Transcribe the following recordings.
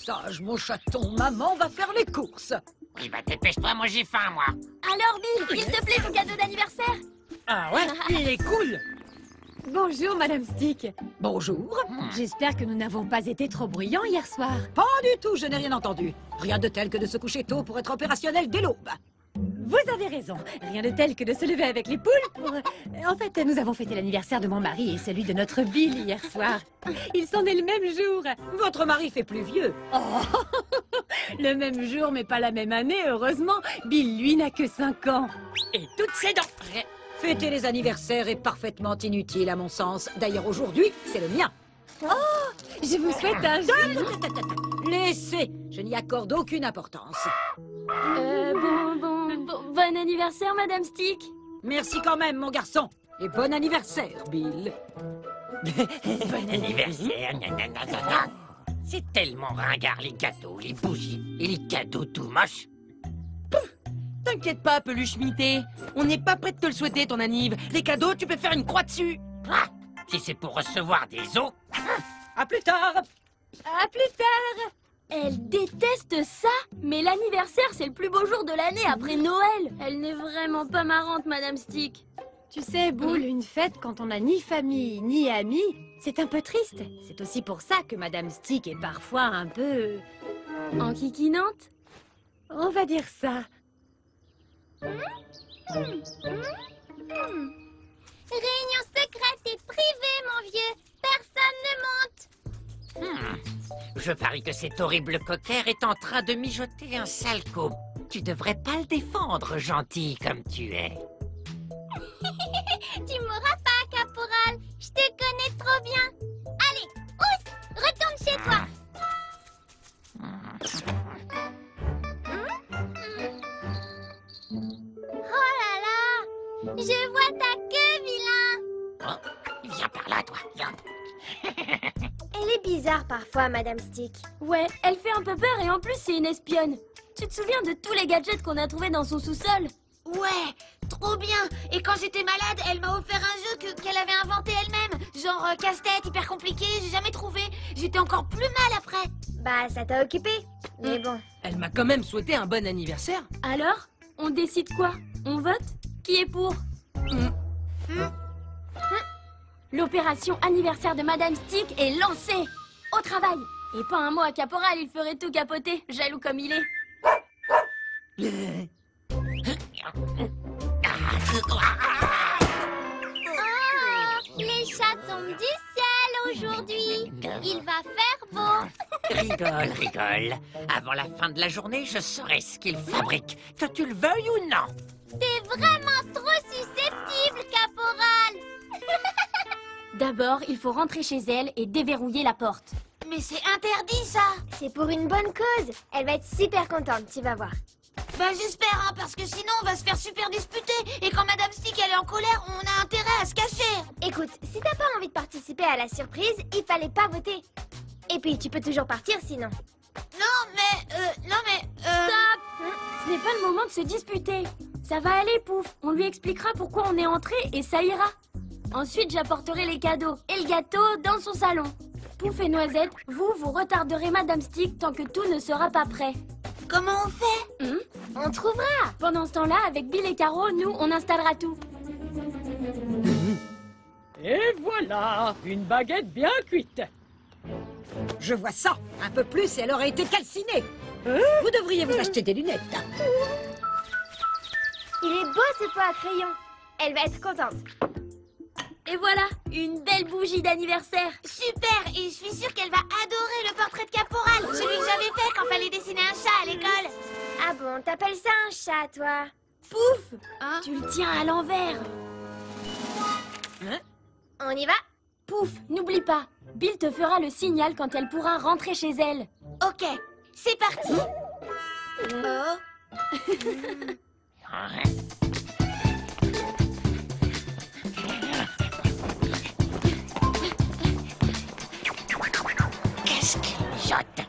sage, mon chaton. Maman va faire les courses. Oui, bah dépêche-toi, moi j'ai faim, moi. Alors, Bill, il te plaît ton cadeau d'anniversaire? Ah ouais, il est cool. Bonjour, Madame Stick. Bonjour. J'espère que nous n'avons pas été trop bruyants hier soir. Pas du tout, je n'ai rien entendu. Rien de tel que de se coucher tôt pour être opérationnel dès l'aube. Vous avez raison. Rien de tel que de se lever avec les poules pour... En fait, nous avons fêté l'anniversaire de mon mari et celui de notre Bill hier soir. Ils sont nés le même jour. Votre mari fait plus vieux. Oh, le même jour, mais pas la même année, heureusement. Bill, lui, n'a que 5 ans. Et toutes ses dents. Fêter les anniversaires est parfaitement inutile à mon sens. D'ailleurs, aujourd'hui, c'est le mien. Je vous souhaite un Laissez, je n'y accorde aucune importance. Bon anniversaire, Madame Stick. Merci quand même, mon garçon. Et bon anniversaire, Bill. Bon anniversaire, nanana. C'est tellement ringard, les gâteaux, les bougies et les cadeaux tout moches. T'inquiète pas, peluche mitée. On n'est pas prêt de te le souhaiter, ton anniv. Les cadeaux, tu peux faire une croix dessus. Ah, si c'est pour recevoir des os. À plus tard. À plus tard. Elle déteste ça. Mais l'anniversaire, c'est le plus beau jour de l'année après Noël. Elle n'est vraiment pas marrante, Madame Stick. Tu sais, Boule, une fête quand on n'a ni famille ni amis, c'est un peu triste. C'est aussi pour ça que Madame Stick est parfois un peu... Enquiquinante? On va dire ça. Réunion secrète et privée, mon vieux. Personne ne monte. Je parie que cet horrible cocker est en train de mijoter un sale coup. Tu devrais pas le défendre, gentil comme tu es. Tu mourras pas, caporal. Je te connais trop bien. Allez, ousse, retourne chez toi. Oh là là, je vois ta queue, vilain. Oh, viens par là, toi, viens. Elle est bizarre parfois, Madame Stick. Ouais, elle fait un peu peur et en plus, c'est une espionne. Tu te souviens de tous les gadgets qu'on a trouvés dans son sous-sol? Ouais, trop bien. Et quand j'étais malade, elle m'a offert un jeu qu'elle avait inventé elle-même. Genre casse-tête, hyper compliqué, j'ai jamais trouvé. J'étais encore plus mal après. Bah, ça t'a occupé. Mais bon. Elle m'a quand même souhaité un bon anniversaire. Alors, on décide quoi? On vote? Qui est pour? L'opération anniversaire de Madame Stick est lancée. Au travail. Et pas un mot à Caporal, il ferait tout capoter, jaloux comme il est. Les chats tombent du ciel aujourd'hui. Il va faire beau. Rigole, rigole. Avant la fin de la journée, je saurai ce qu'il fabrique, que tu le veuilles ou non. T'es vraiment trop susceptible, caporal. D'abord, il faut rentrer chez elle et déverrouiller la porte. Mais c'est interdit, ça. C'est pour une bonne cause. Elle va être super contente, tu vas voir. Bah j'espère, hein, parce que sinon on va se faire super disputer. Et quand Madame Stick elle est en colère, on a intérêt à se cacher. Écoute, si t'as pas envie de participer à la surprise, il fallait pas voter. Et puis, tu peux toujours partir sinon. Stop! Ce n'est pas le moment de se disputer. Ça va aller, Pouf. On lui expliquera pourquoi on est entré et ça ira. Ensuite, j'apporterai les cadeaux et le gâteau dans son salon. Pouf et Noisette, vous retarderez Madame Stick tant que tout ne sera pas prêt. Comment on fait? On trouvera. Pendant ce temps-là, avec Bill et Caro, nous, on installera tout. Et voilà, une baguette bien cuite. Je vois ça. Un peu plus et elle aurait été calcinée. Vous devriez vous acheter des lunettes. Il est beau ce pot à crayon. Elle va être contente. Et voilà, une belle bougie d'anniversaire. Super. Et je suis sûre qu'elle va adorer le portrait de Caporal, celui que j'avais fait quand fallait dessiner un chat à l'école. Ah bon, t'appelles ça un chat, toi? Pouf! Hein? Tu le tiens à l'envers. On y va? Pouf, n'oublie pas, Bill te fera le signal quand elle pourra rentrer chez elle. Ok, c'est parti. Oh. Qu'est-ce qu'il mijote?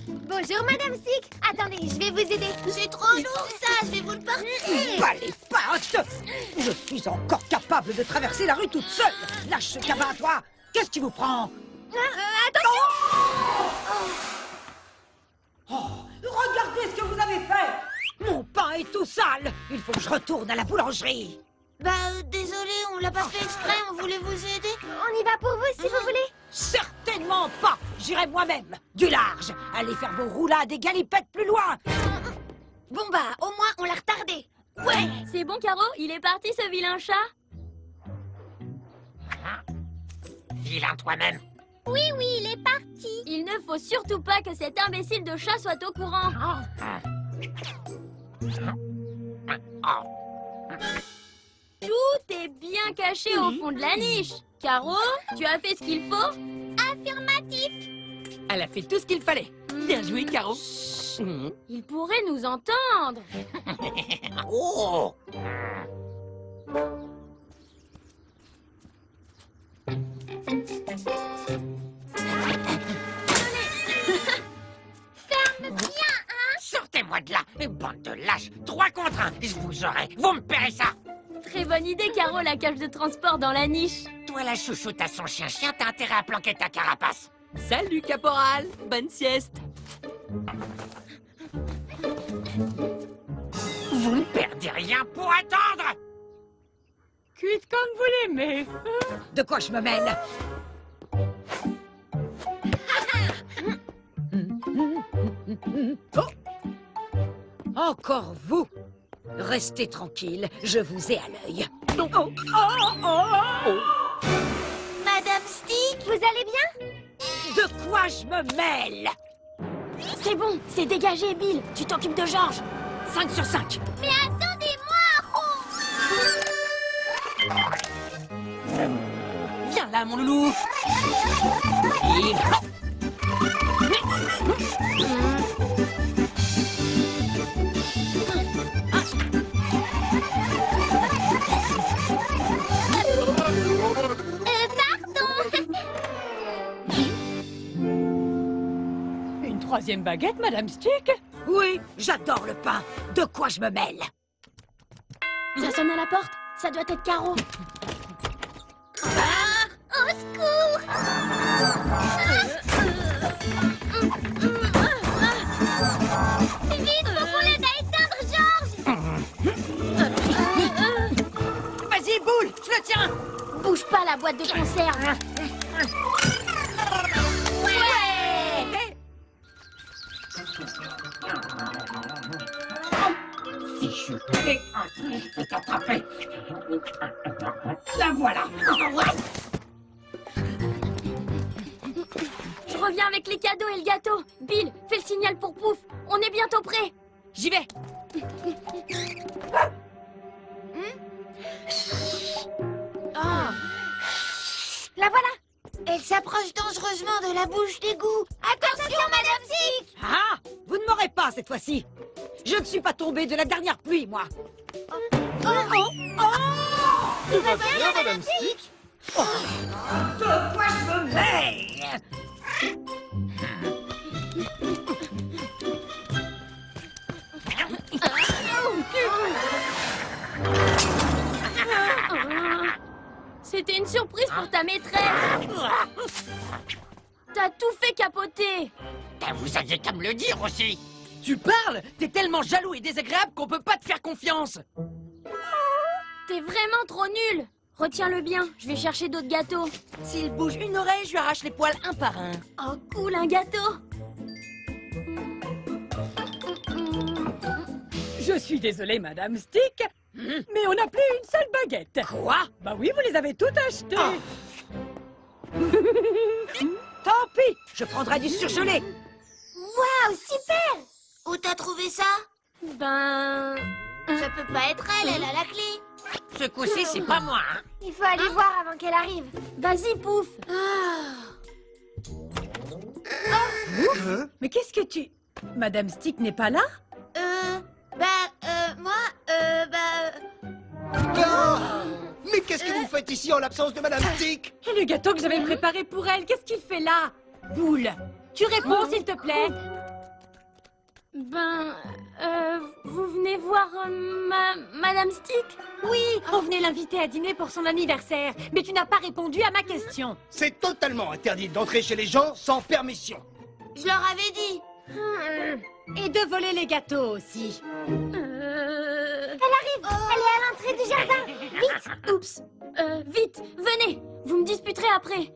Bonjour, Madame Stick. Attendez, je vais vous aider. C'est trop lourd ça, je vais vous le porter. Allez pas, idiote! Je suis encore capable de traverser la rue toute seule! Lâche ce cabas à toi! Qu'est-ce qui vous prend? Attention! Oh, regardez ce que vous avez fait! Mon pain est tout sale! Il faut que je retourne à la boulangerie! Désolé, on l'a pas fait exprès, on voulait vous aider. On y va pour vous si vous voulez. Certainement pas! J'irai moi-même! Du large! Allez faire vos roulades et galipettes plus loin! Bon au moins on l'a retardé. Ouais. C'est bon, Caro? Il est parti, ce vilain chat? Vilain toi-même. Oui, il est parti. Il ne faut surtout pas que cet imbécile de chat soit au courant. Tout est bien caché au fond de la niche. Caro, tu as fait ce qu'il faut? Affirmatif. Elle a fait tout ce qu'il fallait. Bien joué, Caro. Il pourrait nous entendre. Oh. Ferme bien, hein. Sortez-moi de là, bande de lâches. 3 contre 1, je vous aurai. Vous me paierez ça. Très bonne idée, Caro, la cage de transport dans la niche. Toi, la chouchoute à son chien, t'as intérêt à planquer ta carapace. Salut, caporal. Bonne sieste. Vous ne perdez rien pour attendre. Cuite comme vous l'aimez. De quoi je me mêle? Oh! Encore vous! Restez tranquille, je vous ai à l'œil. Oh! Madame Stick, vous allez bien? De quoi je me mêle? C'est bon, c'est dégagé, Bill. Tu t'occupes de Georges. 5 sur 5. Mais attendez-moi, Viens là, mon loulou. pardon. Une troisième baguette, Madame Stick? Oui, j'adore le pain. De quoi je me mêle? Ça sonne à la porte. Ça doit être Caro. Au secours. Vite, faut qu'on l'aide à éteindre Georges. Vas-y, boule, je le tiens. Bouge pas la boîte de conserve. Fichu. Je peux t'attraper. La voilà. Je reviens avec les cadeaux et le gâteau. Bill, fais le signal pour Pouf. On est bientôt prêt. J'y vais. La voilà. Elle s'approche dangereusement de la bouche d'égout. Attention, Madame Stick. Ah! Vous ne m'aurez pas cette fois-ci. Je ne suis pas tombée de la dernière pluie, moi. Tout va bien, Madame Stick. De quoi je me mêle? C'était une surprise pour ta maîtresse. T'as tout fait capoter. Vous aviez qu'à me le dire aussi. Tu parles? T'es tellement jaloux et désagréable qu'on peut pas te faire confiance. T'es vraiment trop nul. Retiens-le bien, je vais chercher d'autres gâteaux. S'il bouge une oreille, je lui arrache les poils un par un. Oh cool, un gâteau. Je suis désolée, Madame Stick, mais on n'a plus une seule baguette. Quoi? Bah oui, vous les avez toutes achetées. Tant pis, je prendrai du surgelé. Waouh, super. Où t'as trouvé ça? Ben... Ça peut pas être elle, elle a la clé. Ce coup-ci, c'est pas moi. Hein. Il faut aller voir avant qu'elle arrive. Vas-y, Pouf. Mais qu'est-ce que tu... Madame Stick n'est pas là? Mais qu'est-ce que vous faites ici en l'absence de Madame Stick? Et le gâteau que j'avais préparé pour elle, qu'est-ce qu'il fait là? Boule, tu réponds s'il te plaît. Ben... Vous venez voir Madame Stick? Oui, on venait l'inviter à dîner pour son anniversaire, mais tu n'as pas répondu à ma question. C'est totalement interdit d'entrer chez les gens sans permission. Je leur avais dit. Et de voler les gâteaux aussi. Elle arrive. Elle est à l'entrée du jardin. Vite. Oups. Vite, venez. Vous me disputerez après.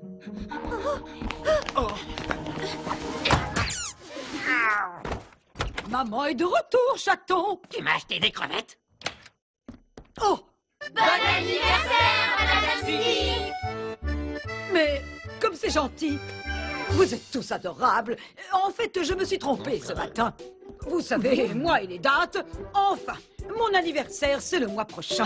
Maman est de retour, chaton. Tu m'as acheté des crevettes? Oh, Bon anniversaire, Madame Stick. mais comme c'est gentil. Vous êtes tous adorables. En fait, je me suis trompée ce matin. Vous savez, moi et les dates, enfin, mon anniversaire, c'est le mois prochain.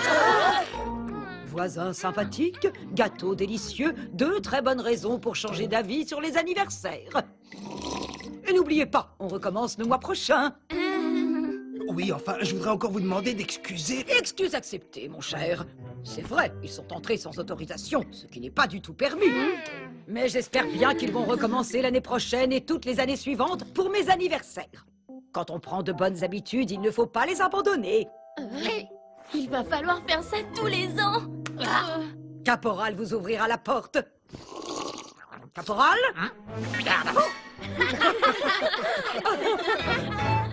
Voisins sympathiques, gâteaux délicieux, 2 très bonnes raisons pour changer d'avis sur les anniversaires. Et n'oubliez pas, on recommence le mois prochain. Oui, enfin, je voudrais encore vous demander d'excuser. Excuse acceptée, mon cher. C'est vrai, ils sont entrés sans autorisation, ce qui n'est pas du tout permis. Mais j'espère bien qu'ils vont recommencer l'année prochaine et toutes les années suivantes pour mes anniversaires. Quand on prend de bonnes habitudes, il ne faut pas les abandonner. Il va falloir faire ça tous les ans. Caporal vous ouvrira la porte. Caporal? Hein? Regarde.